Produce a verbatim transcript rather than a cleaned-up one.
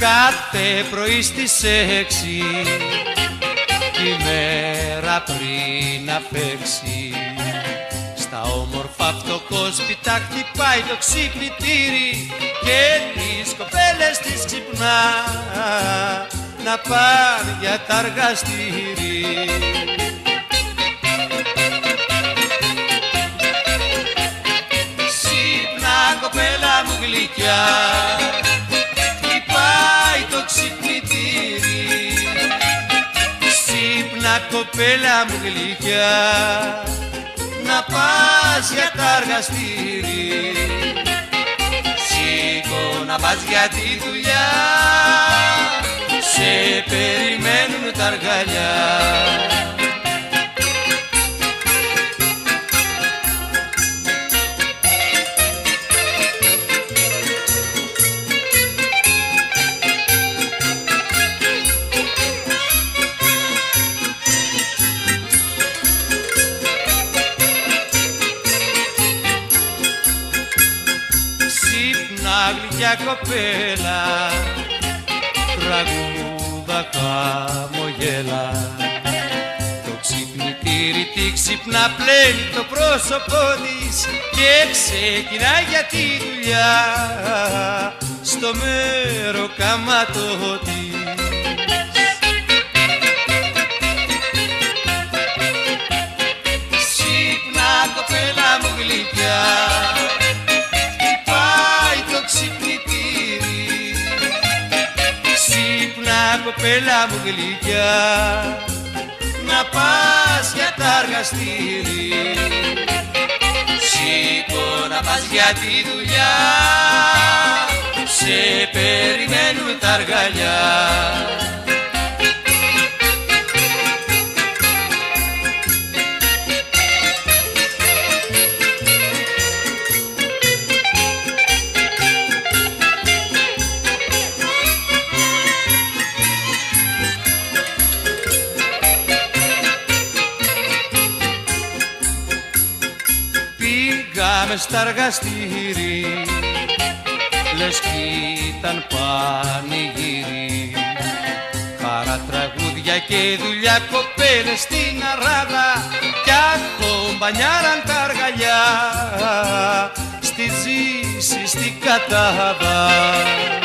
κάθε πρωί στις έξι η μέρα πριν να παίξει στα όμορφα φτωχόσπιτα χτυπάει το ξυπνητήρι και τις κοπέλες της ξυπνά να πάνε για τα εργαστήρι. Ξύπνα κοπέλα μου γλυκιά, χτυπάει το ξυπνητήρι. Ξύπνα κοπέλα μου γλυκιά, να πας για τα εργαστήρι. Σήκω να πας για τη δουλειά, σε περιμένουν τα αργαλιά. Γλυκιά κοπέλα, τραγούδα χαμογέλα. Το ξυπνητήρι τη ξυπνά, πλένει το πρόσωπό της και ξεκινά για τη δουλειά στο μεροκάματο της. Ξύπνα κοπέλα μου γλυκιά, κοπέλα μου γλυκιά, να πας για τα εργαστήρι. Σήκω να πας για τη δουλειά, σε περιμένουν τα αργαλιά. Πήγαμε στα εργαστήρι, λες κι ήταν πανηγύρι. Παρατραγούδια και δουλειά, κοπέλες στην αράδα κι ακομπανιάραν τα αργαλιά στη ζήση στην κατάδα.